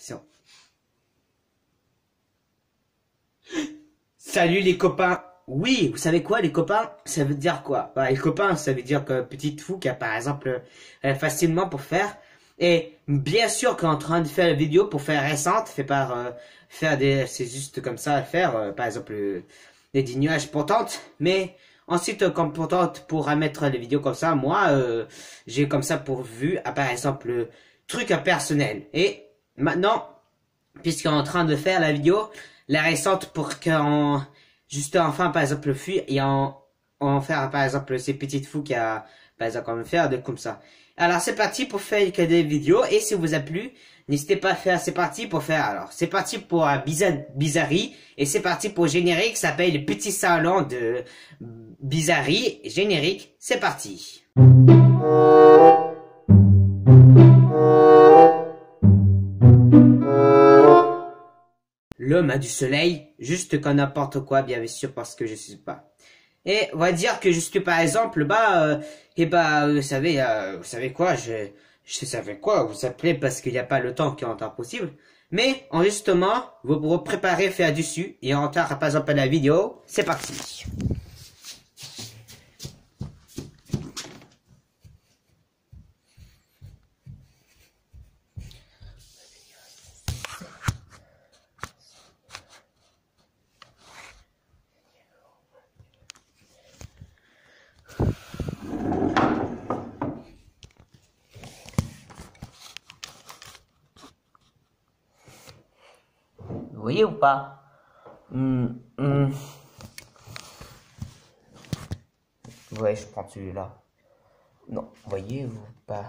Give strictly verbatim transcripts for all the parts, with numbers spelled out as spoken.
description. Salut les copains. Oui, vous savez quoi les copains? Ça veut dire quoi? Bah, les copains, ça veut dire que petite fou qui a par exemple euh, facilement pour faire. Et bien sûr qu'en train de faire la vidéo pour faire récente, fait par euh, faire des, c'est juste comme ça à faire, euh, par exemple euh, des, des nuages potentes. Mais ensuite, euh, comme potente pour mettre les vidéos comme ça, moi euh, j'ai comme ça pour vue, à par exemple le truc personnel. Et maintenant, puisqu'on est en train de faire la vidéo, la récente pour qu'on juste enfin par exemple le fuir et en en faire par exemple ces petites fous qui a par exemple comme faire de comme ça. Alors c'est parti pour faire que des vidéos et si vous a plu, n'hésitez pas à faire, c'est parti pour faire alors. C'est parti pour euh, bizarre, bizarrerie et c'est parti pour générique qui s'appelle le petit salon de bizarrerie générique. C'est parti. L'homme a du soleil, juste comme n'importe quoi, bien sûr, parce que je suis pas. Et on va dire que juste par exemple, bah, euh, et bah, vous savez, euh, vous savez quoi, je, je savais quoi, vous appelez parce qu'il n'y a pas le temps qui est en temps possible. Mais, en justement, vous vous préparez à faire dessus, et en temps, par exemple, la vidéo, c'est parti. Vous voyez ou pas? mmh, mmh. Ouais, je prends celui-là. Non, voyez ou pas?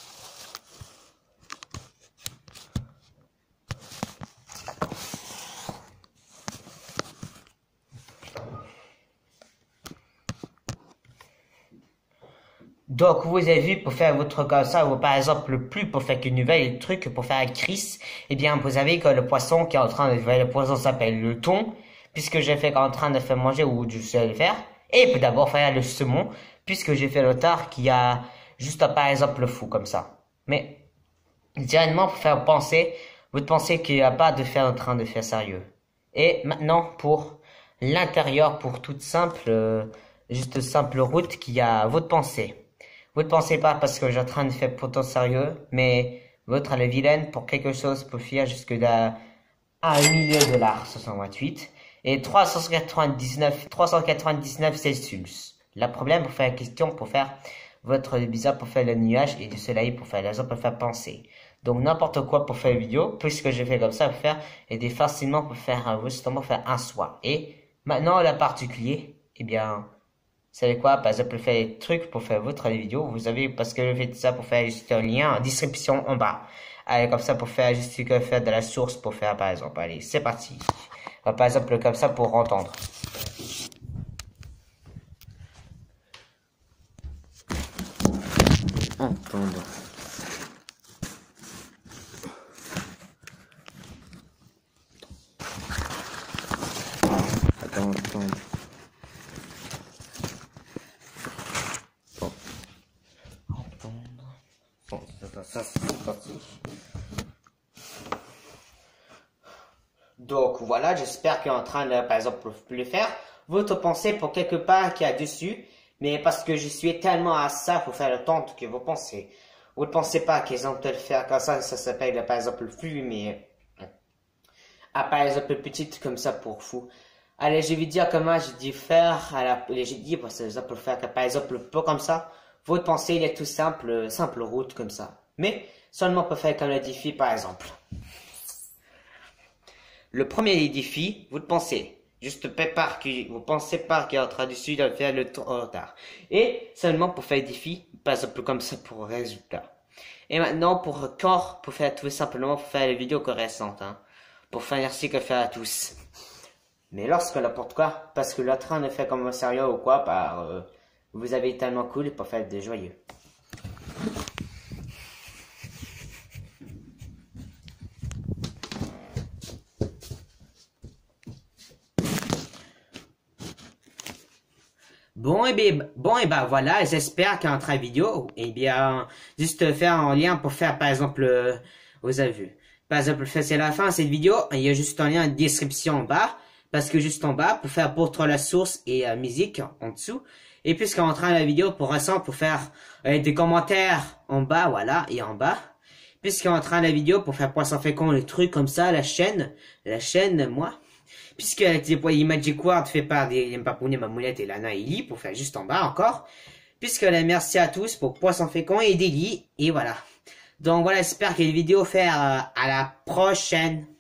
Donc, vous avez vu, pour faire votre comme ça, ou par exemple, le plus pour faire qu'une nouvelle truc, pour faire un Chris, eh bien, vous savez que le poisson qui est en train de faire, le poisson s'appelle le thon, puisque j'ai fait en train de faire manger, ou je sais le faire, et peut d'abord faire le saumon, puisque j'ai fait le tard qui a juste, par exemple, le fou, comme ça. Mais, directement, pour faire penser, vous pensez qu'il n'y a pas de faire en train de faire sérieux. Et maintenant, pour l'intérieur, pour toute simple, euh, juste simple route qui a votre pensée. Vous ne pensez pas parce que je suis en train de faire pourtant sérieux, mais votre elle est vilaine pour quelque chose pour faire jusque d'un un million de dollars soixante vingt-huit et trois cent quatre-vingt-dix-neuf trois cent quatre-vingt-dix-neuf Celsius. Le problème pour faire la question pour faire votre bizarre pour faire le nuage et du soleil pour faire la zone pour faire penser. Donc n'importe quoi pour faire une vidéo, puisque je fais comme ça pour faire aider facilement pour faire justement faire un soin. Et maintenant la particulier, eh bien vous savez quoi, par exemple, faire des trucs pour faire votre vidéo, vous avez, parce que je fais ça pour faire juste un lien en description en bas. Allez, comme ça, pour faire juste que faire de la source pour faire, par exemple, allez, c'est parti. Par exemple, comme ça, pour entendre. Entendre. Attends, attends. Bon, ça, ça, c'est parti. Donc voilà, j'espère qu'il est en train de, par exemple, le faire. Votre pensée pour quelque part qui a dessus, mais parce que je suis tellement à ça pour faire le temps que vous pensez. Vous ne pensez pas qu'ils ont peut-être faire comme ça, ça s'appelle par exemple le flux, mais ah, par exemple petite comme ça pour fou. Allez, je vais dire comment j'ai dit faire, à la, j'ai dit par exemple faire par exemple pas comme ça. Votre pensée, il est tout simple, simple route comme ça. Mais seulement pour faire comme le défi par exemple. Le premier défi, vous pensez, juste prépare que vous pensez pas qu'il est en train de de faire le retard. Et seulement pour faire le défi, par exemple comme ça pour le résultat. Et maintenant pour corps, pour faire tout simplement pour faire les vidéos correctes, hein. Pour faire merci que faire à tous. Mais lorsque n'importe quoi, parce que le train ne fait comme un sérieux ou quoi, par euh, vous avez tellement cool pour faire des joyeux. Bon et bien, bon et ben voilà, j'espère qu'en train vidéo, et bien juste faire un lien pour faire par exemple, euh, vous avez vu. Par exemple, c'est la fin de cette vidéo, il y a juste un lien de description en bas, parce que juste en bas, pour faire pour la source et euh, musique en dessous. Et puisqu'en train de la vidéo, pour l'instant, pour faire euh, des commentaires en bas, voilà, et en bas. Puisqu'en train de la vidéo, pour faire poisson fécond, les trucs comme ça, la chaîne, la chaîne, moi. Puisque les Magic Word fait par des Papounet, Mamoulette et Lana et Ellie, pour faire juste en bas encore. Puisque là, merci à tous pour poisson fécond et Deli, et voilà. Donc voilà, j'espère que les vidéos faire euh, à la prochaine.